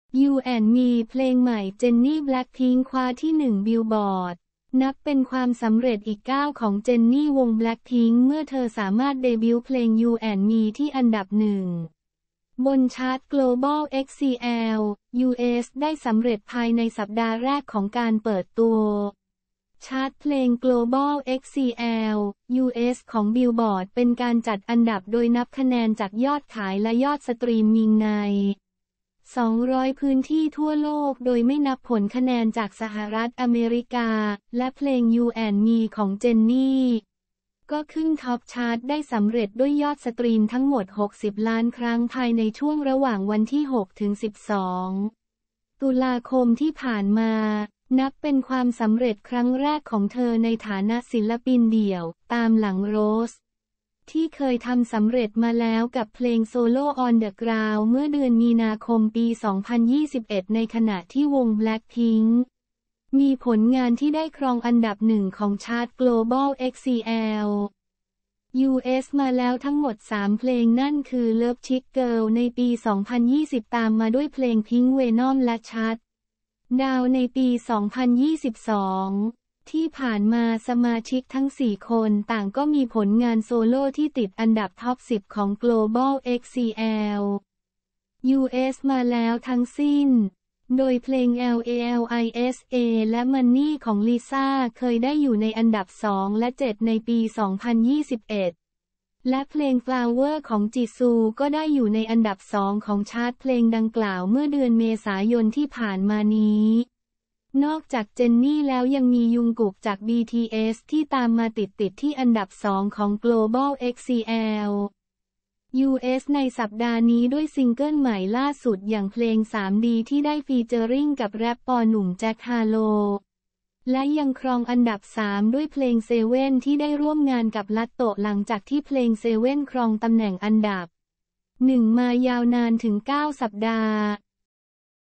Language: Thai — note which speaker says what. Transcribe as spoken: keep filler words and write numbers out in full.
Speaker 1: You and Me เพลงใหม่เจนนี่แบล็คพิงค์คว้าที่หนึ่งบิลบอร์ดนับเป็นความสำเร็จอีกก้าวของเจนนี่วงแบล็คพิงค์เมื่อเธอสามารถเดบิวต์เพลง You and Me ที่อันดับหนึ่งบนชาร์ต Global เอ็กซ์ ซี แอล ยู เอส ได้สำเร็จภายในสัปดาห์แรกของการเปิดตัวชาร์ตเพลง Global เอ็กซ์ ซี แอล ยู เอส ของ Billboard เป็นการจัดอันดับโดยนับคะแนนจากยอดขายและยอดสตรีมมิ่งในสองร้อยพื้นที่ทั่วโลกโดยไม่นับผลคะแนนจากสหรัฐอเมริกาและเพลง You and Me ของเจนนี่ก็ขึ้นท็อปชาร์ตได้สำเร็จด้วยยอดสตรีมทั้งหมดหกสิบล้านครั้งภายในช่วงระหว่างวันที่หกถึงสิบสองตุลาคมที่ผ่านมานับเป็นความสำเร็จครั้งแรกของเธอในฐานะศิลปินเดี่ยวตามหลังโรสที่เคยทำสำเร็จมาแล้วกับเพลง Solo on the Ground เมื่อเดือนมีนาคมปี สองพันยี่สิบเอ็ด ในขณะที่วง Blackpink มีผลงานที่ได้ครองอันดับหนึ่งของชาร์ต Global เอ็กซ์ ซี แอล ยู เอส มาแล้วทั้งหมดสามเพลงนั่นคือ Love Chick Girl ในปี สองพันยี่สิบ ตามมาด้วยเพลง Pink Venom และ Shut Down ในปี สองพันยี่สิบสองที่ผ่านมาสมาชิกทั้งสี่คนต่างก็มีผลงานโซโล่ที่ติดอันดับท็อปสิบของ Global เอ็กซ์ ซี แอล ยู เอส มาแล้วทั้งสิ้นโดยเพลง แอล เอ แอล ไอ เอส เอ และ Money ของลิซ่าเคยได้อยู่ในอันดับสองและเจ็ดในปี สองพันยี่สิบเอ็ดและเพลง Flower ของจีซูก็ได้อยู่ในอันดับสองของชาร์ตเพลงดังกล่าวเมื่อเดือนเมษายนที่ผ่านมานี้นอกจากเจนนี่แล้วยังมียุงกุกจาก บี ที เอส ที่ตามมาติดๆที่อันดับสองของ Global เอ็กซ์ ซี แอล ยู เอส ในสัปดาห์นี้ด้วยซิงเกิลใหม่ล่าสุดอย่างเพลง ทรี ดี ที่ได้ฟีเจอริ่งกับแรปปอร์หนุ่มแจ็คฮาโลและยังครองอันดับสามด้วยเพลงเซเว่นที่ได้ร่วมงานกับลัตโตะหลังจากที่เพลงเซเว่นครองตำแหน่งอันดับหนึ่งมายาวนานถึงเก้าสัปดาห์